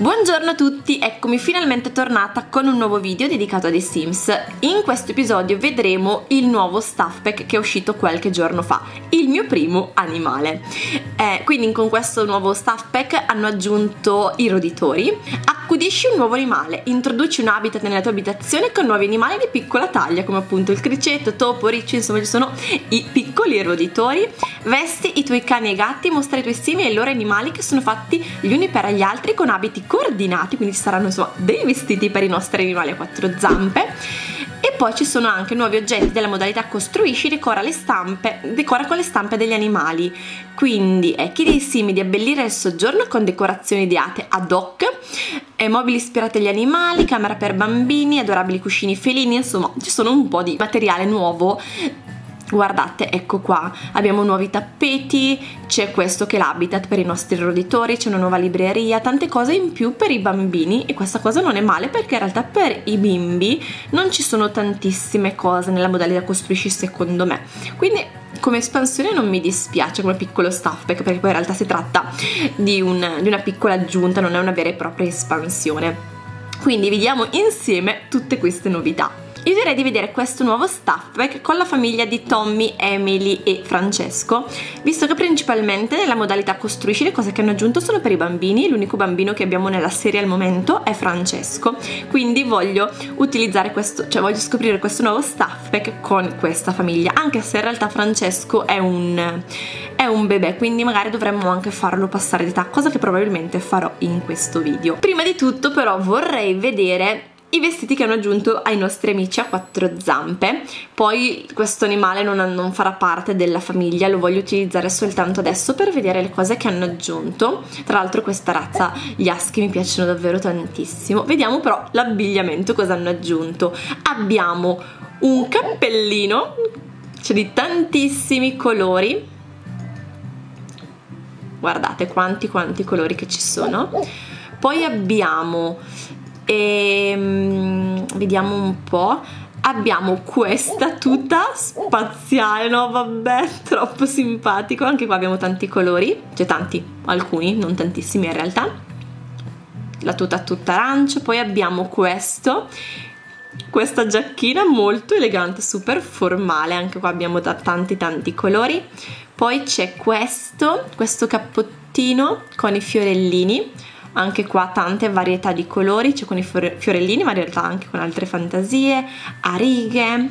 Buongiorno a tutti, eccomi finalmente tornata con un nuovo video dedicato a The Sims. In questo episodio vedremo il nuovo stuff pack che è uscito qualche giorno fa, il mio primo animale. Quindi con questo nuovo stuff pack hanno aggiunto i roditori. Accudisci un nuovo animale, introduci un habitat nella tua abitazione con nuovi animali di piccola taglia come appunto il criceto, topo, riccio, insomma ci sono i piccoli roditori. Vesti i tuoi cani e gatti, mostra ai tuoi simili e ai loro animali che sono fatti gli uni per gli altri con abiti coordinati, quindi ci saranno insomma dei vestiti per i nostri animali a quattro zampe. E poi ci sono anche nuovi oggetti della modalità costruisci, decora con le stampe degli animali. Quindi chiedi ai simili di abbellire il soggiorno con decorazioni ideate ad hoc, mobili ispirati agli animali, camera per bambini, adorabili cuscini felini, insomma ci sono un po' di materiale nuovo. Guardate, ecco qua, abbiamo nuovi tappeti, c'è questo che è l'habitat per i nostri roditori, c'è una nuova libreria, tante cose in più per i bambini e questa cosa non è male perché in realtà per i bimbi non ci sono tantissime cose nella modalità costruisci secondo me, quindi come espansione non mi dispiace come piccolo stuff pack perché poi in realtà si tratta di una piccola aggiunta, non è una vera e propria espansione. Quindi vediamo insieme tutte queste novità. Io direi di vedere questo nuovo stuff pack con la famiglia di Tommy, Emily e Francesco, visto che principalmente nella modalità costruisci le cose che hanno aggiunto sono per i bambini, l'unico bambino che abbiamo nella serie al momento è Francesco, quindi voglio utilizzare questo, cioè voglio scoprire questo nuovo stuff pack con questa famiglia, anche se in realtà Francesco è un bebè, quindi magari dovremmo anche farlo passare di età, cosa che probabilmente farò in questo video. Prima di tutto però vorrei vedere i vestiti che hanno aggiunto ai nostri amici a quattro zampe. Poi questo animale non farà parte della famiglia, lo voglio utilizzare soltanto adesso per vedere le cose che hanno aggiunto. Tra l'altro questa razza, gli husky, mi piacciono davvero tantissimo. Vediamo però l'abbigliamento, cosa hanno aggiunto. Abbiamo un cappellino, c'è di tantissimi colori, guardate quanti colori che ci sono. Poi abbiamo vediamo un po', abbiamo questa tuta spaziale, no vabbè, troppo simpatico, anche qua abbiamo tanti colori, cioè tanti, alcuni, non tantissimi in realtà, la tuta tutta arancio. Poi abbiamo questa giacchina molto elegante, super formale, anche qua abbiamo tanti colori. Poi c'è questo cappottino con i fiorellini, anche qua tante varietà di colori, c'è con i fiorellini ma in realtà anche con altre fantasie, a righe,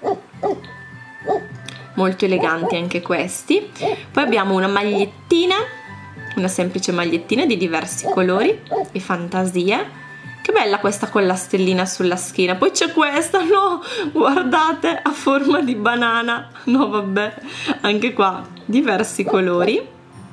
molto eleganti anche questi. Poi abbiamo una magliettina, una semplice magliettina di diversi colori e fantasie, che bella questa con la stellina sulla schiena. Poi c'è questa, no, guardate, a forma di banana, no vabbè, anche qua diversi colori.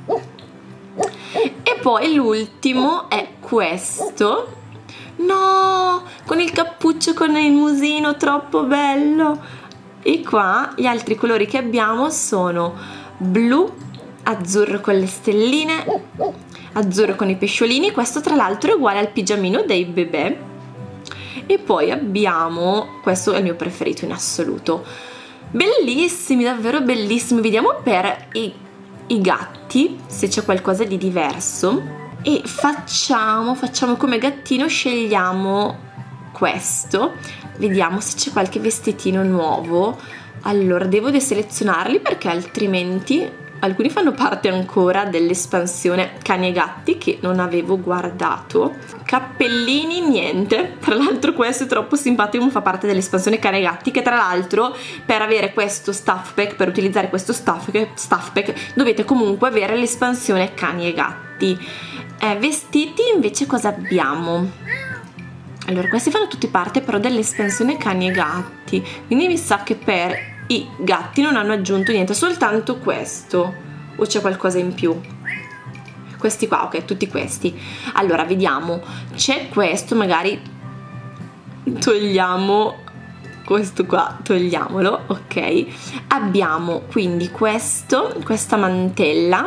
E poi l'ultimo è questo, no, con il cappuccio, con il musino, troppo bello. E qua gli altri colori che abbiamo sono blu, azzurro con le stelline, azzurro con i pesciolini, questo tra l'altro è uguale al pigiamino dei bebè. E poi abbiamo, questo è il mio preferito in assoluto, bellissimi, davvero bellissimi. Vediamo per i gatti se c'è qualcosa di diverso e facciamo come gattino, scegliamo questo, vediamo se c'è qualche vestitino nuovo. Allora devo deselezionarli perché altrimenti alcuni fanno parte ancora dell'espansione cani e gatti che non avevo guardato. Cappellini niente, tra l'altro questo è troppo simpatico, fa parte dell'espansione cani e gatti, che tra l'altro per avere questo stuff pack, per utilizzare questo stuff pack dovete comunque avere l'espansione cani e gatti. Vestiti invece cosa abbiamo? Allora questi fanno tutti parte però dell'espansione cani e gatti, quindi mi sa che per i gatti non hanno aggiunto niente, soltanto questo, o c'è qualcosa in più? Questi qua, ok, tutti questi. Allora vediamo, c'è questo, magari togliamo questo qua, togliamolo, ok. Abbiamo quindi questa mantella,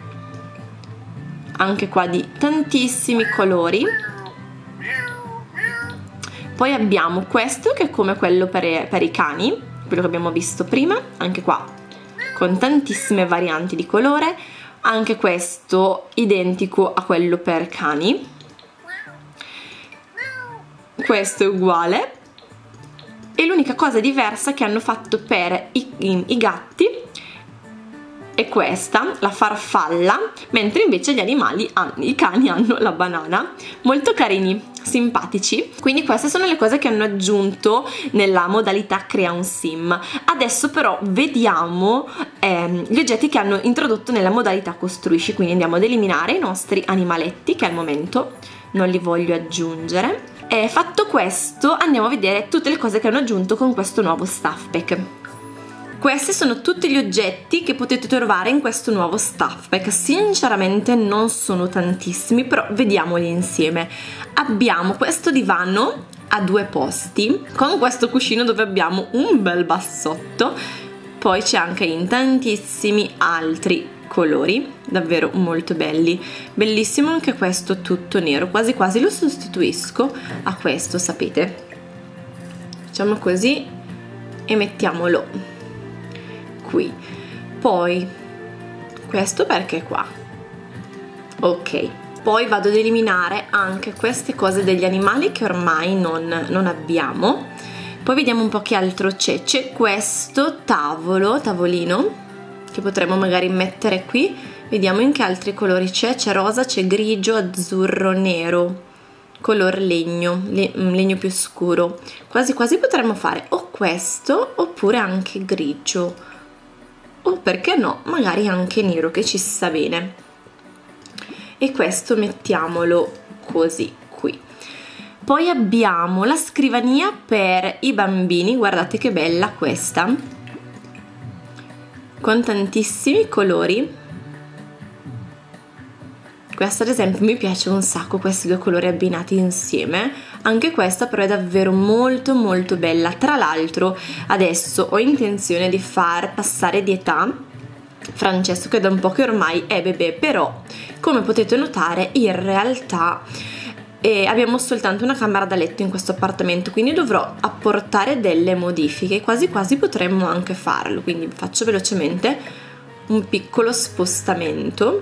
anche qua di tantissimi colori. Poi abbiamo questo che è come quello per i cani, quello che abbiamo visto prima, anche qua con tantissime varianti di colore. Anche questo identico a quello per cani. questo è uguale, e l'unica cosa diversa che hanno fatto per i gatti è questa, la farfalla, mentre invece gli animali, i cani hanno la banana. Molto carini, simpatici. Quindi queste sono le cose che hanno aggiunto nella modalità crea un sim. Adesso però vediamo gli oggetti che hanno introdotto nella modalità costruisci. Quindi andiamo ad eliminare i nostri animaletti che al momento non li voglio aggiungere. E fatto questo andiamo a vedere tutte le cose che hanno aggiunto con questo nuovo stuff pack. Questi sono tutti gli oggetti che potete trovare in questo nuovo stuff pack. Sinceramente non sono tantissimi, però vediamoli insieme. Abbiamo questo divano a 2 posti con questo cuscino dove abbiamo un bel bassotto, poi c'è anche in tantissimi altri colori, davvero molto belli. Bellissimo anche questo tutto nero, quasi quasi lo sostituisco a questo, sapete. Facciamo così e mettiamolo qui. Poi questo perché qua, ok. Poi vado ad eliminare anche queste cose degli animali che ormai non abbiamo. Poi vediamo un po' che altro c'è. C'è questo tavolino che potremmo magari mettere qui. Vediamo in che altri colori c'è. C'è rosa, c'è grigio, azzurro, nero, color legno, legno più scuro. Quasi quasi potremmo fare o questo oppure anche grigio, o perché no, magari anche nero, che ci sta bene. E questo mettiamolo così qui. Poi abbiamo la scrivania per i bambini, guardate che bella questa, con tantissimi colori. Questa ad esempio mi piace un sacco, questi 2 colori abbinati insieme. Anche questa però è davvero molto molto bella. Tra l'altro adesso ho intenzione di far passare di età Francesco, che da un po' che ormai è bebè, però come potete notare in realtà abbiamo soltanto una camera da letto in questo appartamento, quindi dovrò apportare delle modifiche. Quasi quasi potremmo anche farlo, quindi faccio velocemente un piccolo spostamento.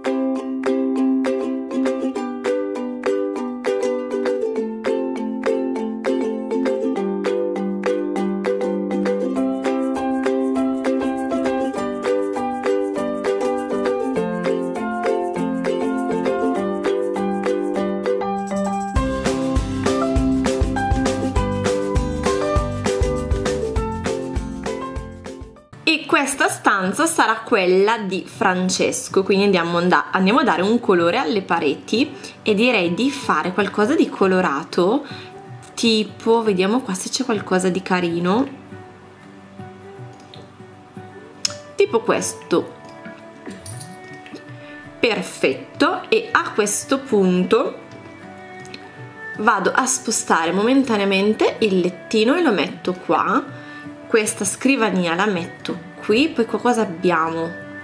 E questa stanza sarà quella di Francesco, quindi andiamo a dare un colore alle pareti e direi di fare qualcosa di colorato, tipo, vediamo qua se c'è qualcosa di carino, tipo questo. Perfetto. E a questo punto vado a spostare momentaneamente il lettino e lo metto qua. Questa scrivania la metto qui. Poi qua cosa abbiamo?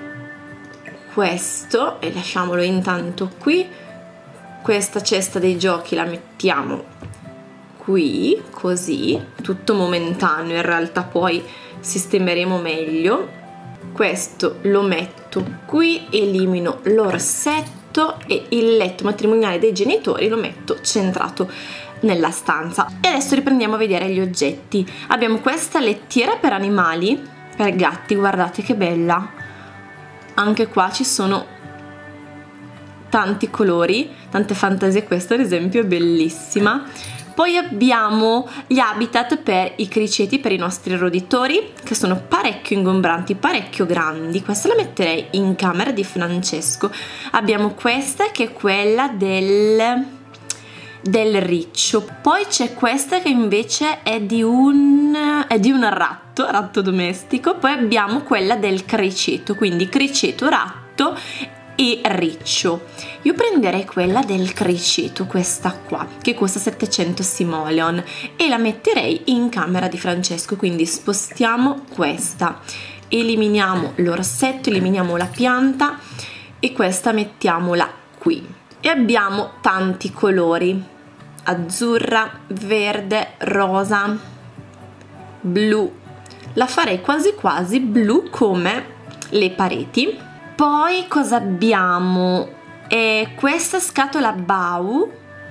Questo, e lasciamolo intanto qui. Questa cesta dei giochi la mettiamo qui, così, tutto momentaneo, in realtà poi sistemeremo meglio. Questo lo metto qui, elimino l'orsetto e il letto matrimoniale dei genitori lo metto centrato nella stanza. E adesso riprendiamo a vedere gli oggetti. Abbiamo questa lettiera per animali, per gatti, guardate che bella. Anche qua ci sono tanti colori, tante fantasie. Questa ad esempio è bellissima. Poi abbiamo gli habitat per i criceti, per i nostri roditori, che sono parecchio ingombranti, parecchio grandi. Questa la metterei in camera di Francesco. Abbiamo questa che è quella del riccio. Poi c'è questa che invece è di un ratto domestico. Poi abbiamo quella del criceto, quindi criceto, ratto e riccio. Io prenderei quella del criceto, questa qua, che costa 700 simoleon, e la metterei in camera di Francesco. Quindi spostiamo questa, eliminiamo l'orsetto, eliminiamo la pianta e questa mettiamola qui. E abbiamo tanti colori: azzurra, verde, rosa, blu. La farei quasi quasi blu come le pareti. Poi cosa abbiamo? Questa scatola Bau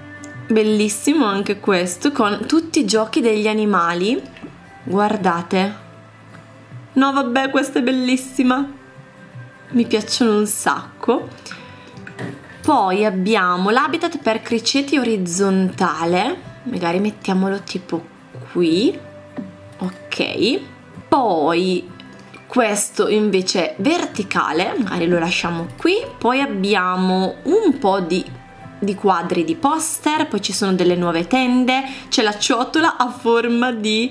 Bellissimo anche questo, con tutti i giochi degli animali. Guardate. No, vabbè, questa è bellissima. Mi piacciono un sacco. Poi abbiamo l'habitat per criceti orizzontale. Magari mettiamolo tipo qui. Ok. Poi questo invece verticale, magari lo lasciamo qui. Poi abbiamo un po' di quadri di poster, poi ci sono delle nuove tende, c'è la ciotola a forma di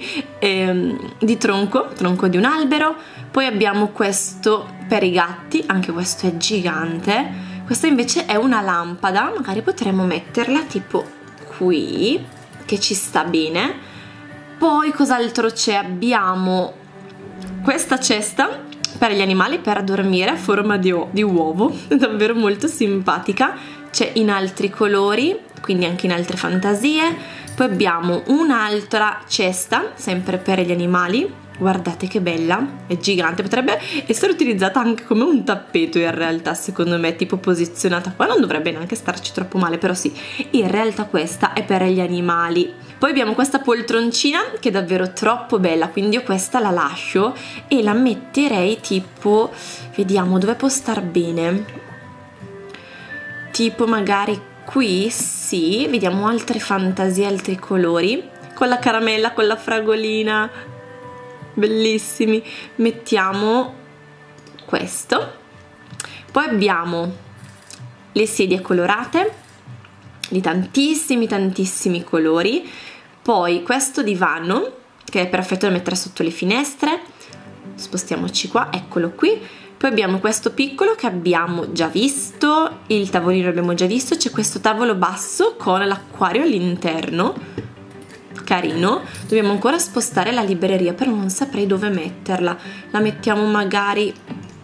tronco di un albero, poi abbiamo questo per i gatti, anche questo è gigante, questa invece è una lampada, magari potremmo metterla tipo qui, che ci sta bene. Poi cos'altro c'è? Abbiamo questa cesta per gli animali per dormire a forma di uovo, davvero molto simpatica. C'è in altri colori, quindi anche in altre fantasie. Poi abbiamo un'altra cesta, sempre per gli animali. Guardate che bella, è gigante, potrebbe essere utilizzata anche come un tappeto in realtà, secondo me, tipo posizionata qua, non dovrebbe neanche starci troppo male, però sì, in realtà questa è per gli animali. Poi abbiamo questa poltroncina che è davvero troppo bella, quindi io questa la lascio e la metterei tipo, vediamo dove può star bene. Tipo magari qui, sì, vediamo altre fantasie, altri colori, con la caramella, con la fragolina, bellissimi. Mettiamo questo. Poi abbiamo le sedie colorate, di tantissimi colori. Poi questo divano, che è perfetto da mettere sotto le finestre. Spostiamoci qua, eccolo qui. Poi abbiamo questo piccolo che abbiamo già visto, il tavolino abbiamo già visto, c'è questo tavolo basso con l'acquario all'interno, carino. Dobbiamo ancora spostare la libreria, però non saprei dove metterla. La mettiamo magari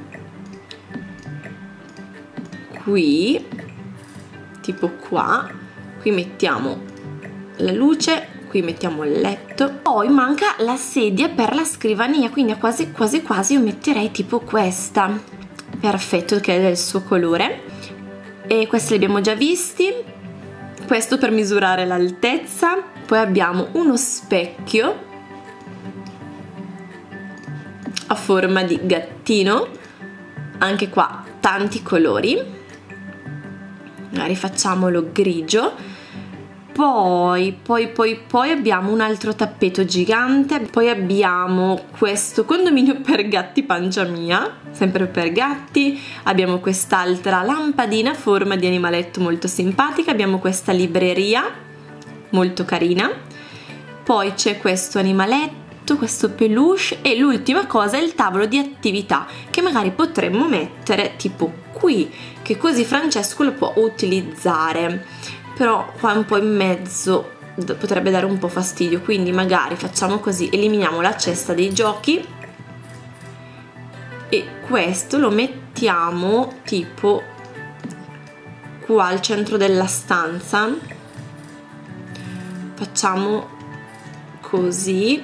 qui, tipo qua. Qui mettiamo la luce, qui mettiamo il letto. Poi manca la sedia per la scrivania, quindi quasi io metterei tipo questa, perfetto, che è del suo colore. E questi li abbiamo già visti, questo per misurare l'altezza. Poi abbiamo uno specchio a forma di gattino, anche qua tanti colori, magari facciamolo grigio. Poi abbiamo un altro tappeto gigante. Poi abbiamo questo condominio per gatti pancia mia, sempre per gatti. Abbiamo quest'altra lampadina a forma di animaletto molto simpatica. Abbiamo questa libreria molto carina. Poi c'è questo animaletto, questo peluche. E l'ultima cosa è il tavolo di attività, che magari potremmo mettere tipo qui, che così Francesco lo può utilizzare. Però qua un po' in mezzo potrebbe dare un po' fastidio, quindi magari facciamo così, eliminiamo la cesta dei giochi e questo lo mettiamo tipo qua al centro della stanza. Facciamo così,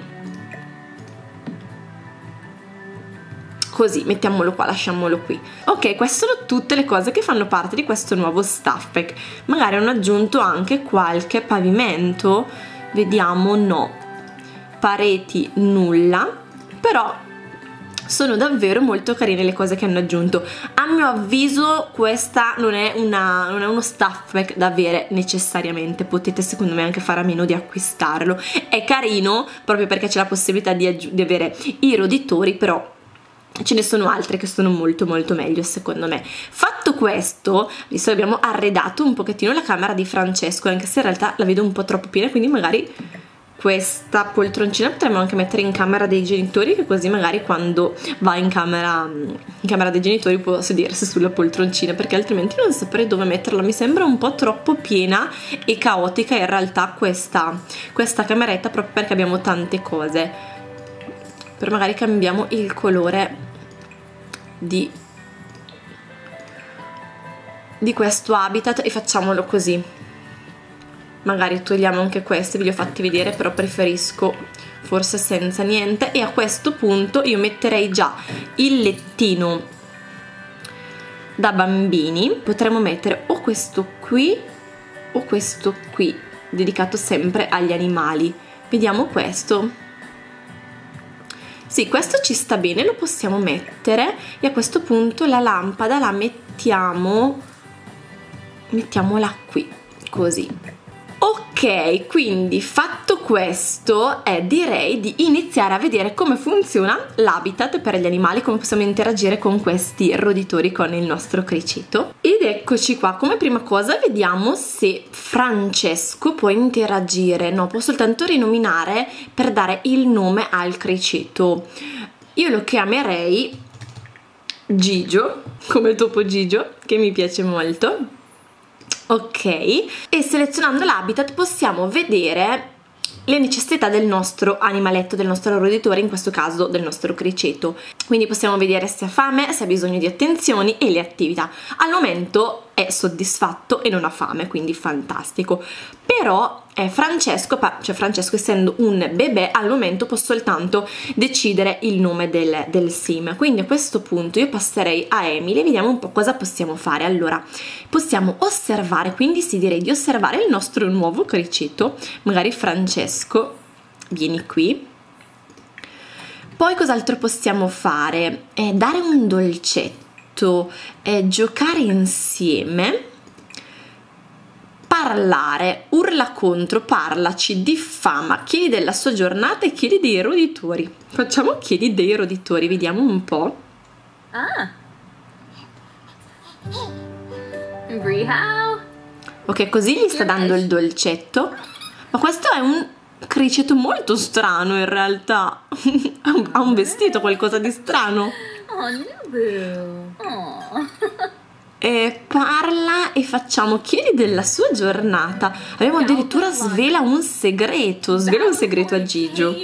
mettiamolo qua, lasciamolo qui. Ok, queste sono tutte le cose che fanno parte di questo nuovo stuff pack. Magari hanno aggiunto anche qualche pavimento, vediamo, no, pareti nulla, però sono davvero molto carine le cose che hanno aggiunto. A mio avviso questa non è uno stuff pack da avere necessariamente, potete secondo me anche fare a meno di acquistarlo. È carino proprio perché c'è la possibilità di avere i roditori, però ce ne sono altre che sono molto meglio secondo me. Fatto questo, visto che abbiamo arredato un pochettino la camera di Francesco, anche se in realtà la vedo un po' troppo piena, quindi magari questa poltroncina potremmo anche mettere in camera dei genitori, che così magari quando va in camera dei genitori può sedersi sulla poltroncina, perché altrimenti non saprei dove metterla. Mi sembra un po' troppo piena e caotica in realtà questa cameretta, proprio perché abbiamo tante cose. Però magari cambiamo il colore di questo habitat e facciamolo così. Magari togliamo anche questi, ve li ho fatti vedere, però preferisco forse senza niente. E a questo punto io metterei già il lettino da bambini. Potremmo mettere o questo qui o questo qui, dedicato sempre agli animali. Vediamo questo. Sì, questo ci sta bene, lo possiamo mettere, e a questo punto la lampada la mettiamola qui, così. Ok, quindi fatto questo, direi di iniziare a vedere come funziona l'habitat per gli animali, come possiamo interagire con questi roditori, con il nostro criceto. Ed eccoci qua. Come prima cosa vediamo se Francesco può interagire. No, può soltanto rinominare per dare il nome al criceto. Io lo chiamerei Gigio, come Topo Gigio, che mi piace molto. Ok, e selezionando l'habitat possiamo vedere le necessità del nostro animaletto, del nostro roditore, in questo caso del nostro criceto. Quindi possiamo vedere se ha fame, se ha bisogno di attenzioni e le attività. Al momento è soddisfatto e non ha fame, quindi fantastico. Però Francesco, essendo un bebè, al momento può soltanto decidere il nome del sim. Quindi a questo punto io passerei a Emily e vediamo un po' cosa possiamo fare. Allora, possiamo osservare, quindi sì, direi di osservare il nostro nuovo criceto. Magari Francesco, vieni qui. Poi cos'altro possiamo fare? Dare un dolcetto, giocare insieme, parlare, urla contro, parlaci, diffama, chiedi della sua giornata e chiedi dei roditori. Facciamo chiedi dei roditori, vediamo un po'. Ok, così gli sta dando il dolcetto. Ma questo è un criceto molto strano in realtà. Ha un vestito, qualcosa di strano. Parla e facciamo chiedi della sua giornata. Abbiamo addirittura svela un segreto a Gigio.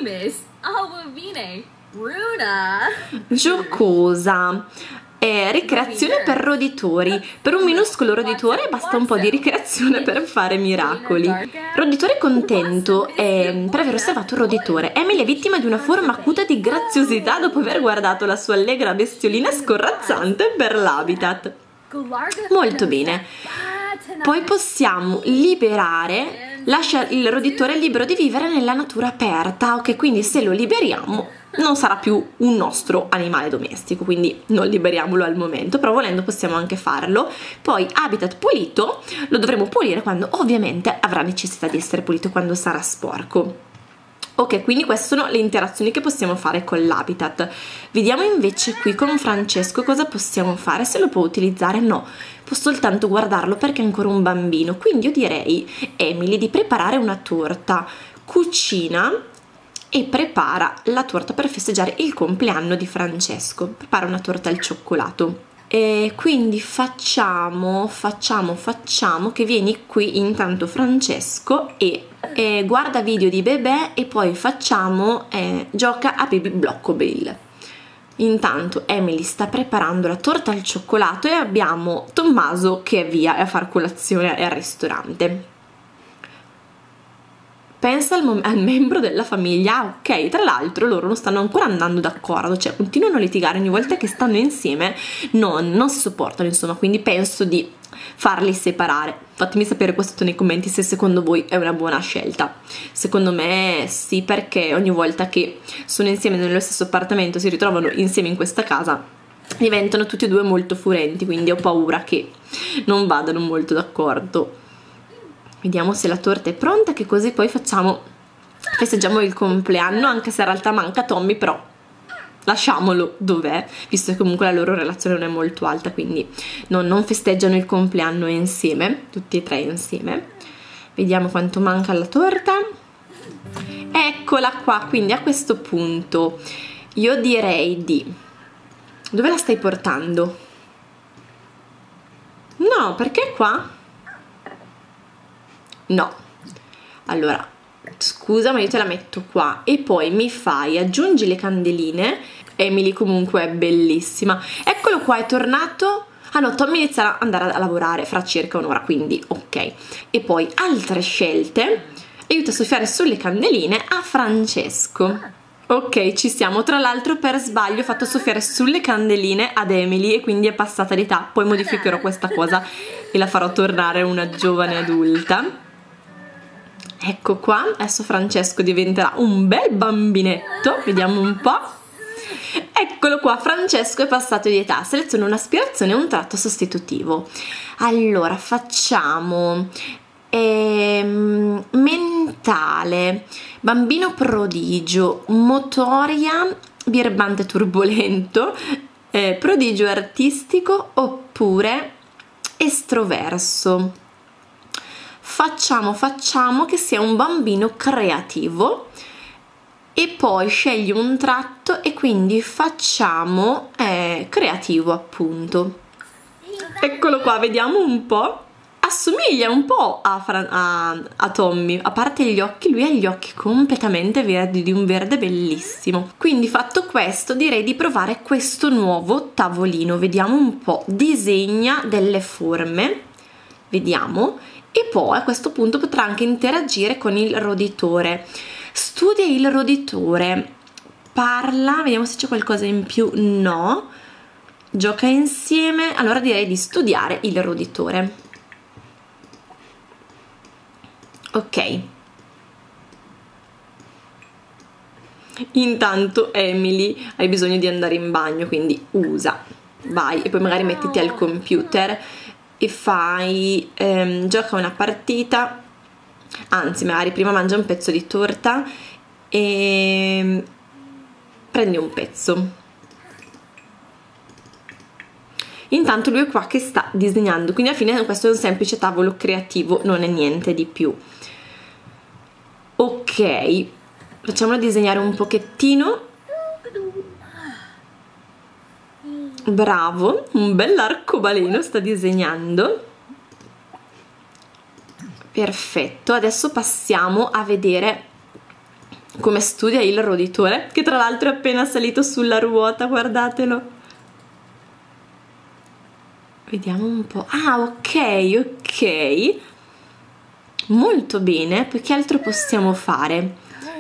Giocosa. Ricreazione per roditori. Per un minuscolo roditore basta un po' di ricreazione per fare miracoli. Roditore contento per aver osservato un roditore. Emily è vittima di una forma acuta di graziosità dopo aver guardato la sua allegra bestiolina scorrazzante per l'habitat. Molto bene. Poi possiamo liberare, lascia il roditore libero di vivere nella natura aperta. Ok, quindi se lo liberiamo non sarà più un nostro animale domestico, quindi non liberiamolo al momento, però volendo possiamo anche farlo. Poi habitat pulito, lo dovremo pulire quando ovviamente avrà necessità di essere pulito, quando sarà sporco. Ok, quindi queste sono le interazioni che possiamo fare con l'habitat. Vediamo invece qui con Francesco cosa possiamo fare. Se lo può utilizzare? No, può soltanto guardarlo perché è ancora un bambino. Quindi io direi, Emily, di preparare una torta. Cucina e prepara la torta per festeggiare il compleanno di Francesco. Prepara una torta al cioccolato. E quindi facciamo che vieni qui intanto Francesco e guarda video di bebè e poi facciamo gioca a Baby Bloccobell. Intanto Emily sta preparando la torta al cioccolato e abbiamo Tommaso che è via a far colazione al ristorante. Pensa al membro della famiglia. Ok, tra l'altro loro non stanno ancora andando d'accordo, cioè continuano a litigare ogni volta che stanno insieme, non si sopportano, insomma, quindi penso di farli separare. Fatemi sapere qua sotto nei commenti se secondo voi è una buona scelta. Secondo me sì, perché ogni volta che sono insieme nello stesso appartamento, si ritrovano insieme in questa casa, diventano tutti e due molto furenti, quindi ho paura che non vadano molto d'accordo. Vediamo se la torta è pronta, che così poi festeggiamo il compleanno, anche se in realtà manca Tommy, però lasciamolo dov'è, visto che comunque la loro relazione non è molto alta, quindi non festeggiano il compleanno insieme, tutti e tre insieme. Vediamo quanto manca alla torta. Eccola qua, quindi a questo punto io direi di... Dove la stai portando? No, perché qua? No, allora scusa, ma io te la metto qua e poi mi aggiungi le candeline. Emily comunque è bellissima. Eccolo qua, è tornato. Ah no, Tommy inizierà ad andare a lavorare fra circa un'ora, quindi ok. E poi altre scelte. Aiuta a soffiare sulle candeline a Francesco. Ok, ci siamo. Tra l'altro per sbaglio ho fatto soffiare sulle candeline ad Emily e quindi è passata di età. Poi modificherò questa cosa e la farò tornare una giovane adulta. Ecco qua, adesso Francesco diventerà un bel bambinetto, vediamo un po'. Eccolo qua, Francesco è passato di età. Seleziono un'aspirazione e un tratto sostitutivo. Allora, facciamo mentale, bambino prodigio, motoria, birbante turbolento, prodigio artistico oppure estroverso. Facciamo che sia un bambino creativo e poi scegli un tratto e quindi facciamo creativo, appunto. Eccolo qua, vediamo un po'. Assomiglia un po' a Tommy, a parte gli occhi, lui ha gli occhi completamente verdi, di un verde bellissimo. Quindi fatto questo direi di provare questo nuovo tavolino. Vediamo un po', disegna delle forme, vediamo, e poi a questo punto potrà anche interagire con il roditore. Studia il roditore, parla, vediamo se c'è qualcosa in più. No, gioca insieme. Allora direi di studiare il roditore. Ok, intanto Emily hai bisogno di andare in bagno, quindi usa, vai, e poi magari mettiti al computer e fai gioca una partita, anzi magari prima mangia un pezzo di torta e prendi un pezzo. Intanto lui è qua che sta disegnando, quindi alla fine questo è un semplice tavolo creativo, non è niente di più. Ok, facciamolo disegnare un pochettino. Bravo, un bell'arcobaleno sta disegnando. Perfetto, adesso passiamo a vedere come studia il roditore, che tra l'altro è appena salito sulla ruota, guardatelo. Vediamo un po'. Ah, ok. Molto bene. Poi che altro possiamo fare?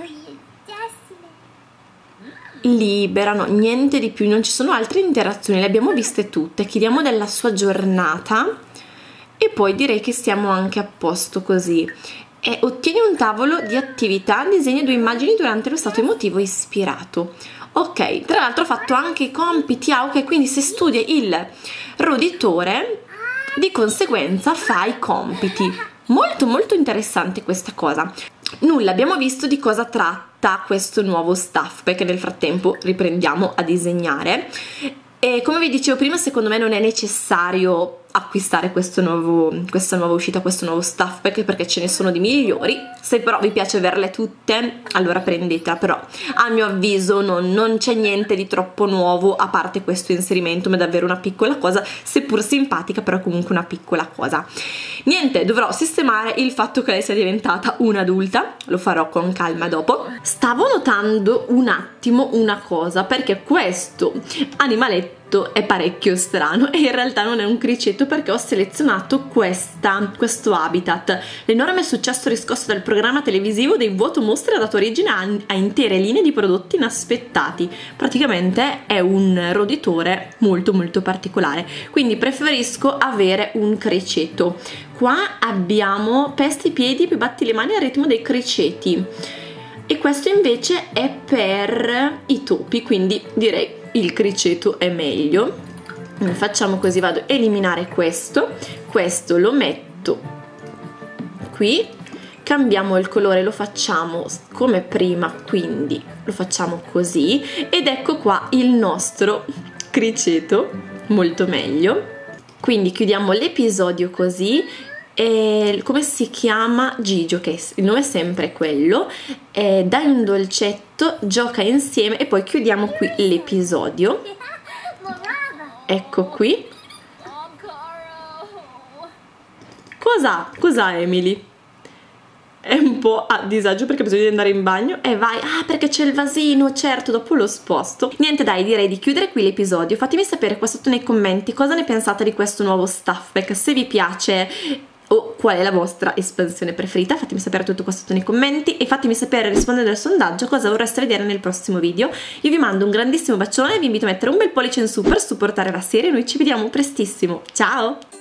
Libera, no, niente di più. Non ci sono altre interazioni, le abbiamo viste tutte. Chiediamo della sua giornata e poi direi che stiamo anche a posto così. E ottieni un tavolo di attività, disegna 2 immagini durante lo stato emotivo ispirato. Ok, tra l'altro ho fatto anche i compiti, ok, quindi se studia il roditore di conseguenza fa i compiti. Molto interessante questa cosa. Nulla, abbiamo visto di cosa tratta questo nuovo stuff, perché nel frattempo riprendiamo a disegnare. E come vi dicevo prima, secondo me non è necessario acquistare questa nuova uscita, questo nuovo stuff pack, perché ce ne sono di migliori. Se però vi piace averle tutte, allora prendetela, però a mio avviso non c'è niente di troppo nuovo a parte questo inserimento, ma è davvero una piccola cosa, seppur simpatica, però comunque una piccola cosa. Niente, dovrò sistemare il fatto che lei sia diventata un'adulta, lo farò con calma dopo. Stavo notando un attimo una cosa, perché questo animaletto è parecchio strano e in realtà non è un criceto, perché ho selezionato questo habitat. L'enorme successo riscosso dal programma televisivo dei Vuoto Mostri ha dato origine a intere linee di prodotti inaspettati. Praticamente è un roditore molto particolare, quindi preferisco avere un criceto. Qua abbiamo pesti i piedi e poi batti le mani al ritmo dei criceti, e questo invece è per i topi, quindi direi il criceto è meglio. Facciamo così, vado a eliminare questo lo metto qui, cambiamo il colore, lo facciamo come prima, quindi lo facciamo così, ed ecco qua il nostro criceto, molto meglio. Quindi chiudiamo l'episodio così. E come si chiama? Gigio, che il nome è sempre quello. Dai un dolcetto, gioca insieme, e poi chiudiamo qui l'episodio. Ecco qui. Cos'ha Emily? È un po' a disagio perché ha bisogno di andare in bagno. E vai, perché c'è il vasino, certo, dopo lo sposto. Niente, dai, direi di chiudere qui l'episodio. Fatemi sapere qua sotto nei commenti cosa ne pensate di questo nuovo stuff pack, se vi piace o qual è la vostra espansione preferita. Fatemi sapere tutto qua sotto nei commenti e fatemi sapere, rispondendo al sondaggio, cosa vorreste vedere nel prossimo video. Io vi mando un grandissimo bacione e vi invito a mettere un bel pollice in su per supportare la serie. Noi ci vediamo prestissimo, ciao!